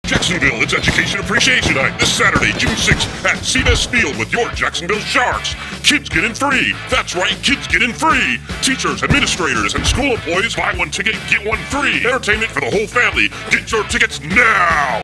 Jacksonville, it's Education Appreciation Night this Saturday, June 6th at CBS Field with your Jacksonville Sharks. Kids get in free. That's right, kids get in free. Teachers, administrators, and school employees buy one ticket, get one free. Entertainment for the whole family. Get your tickets now.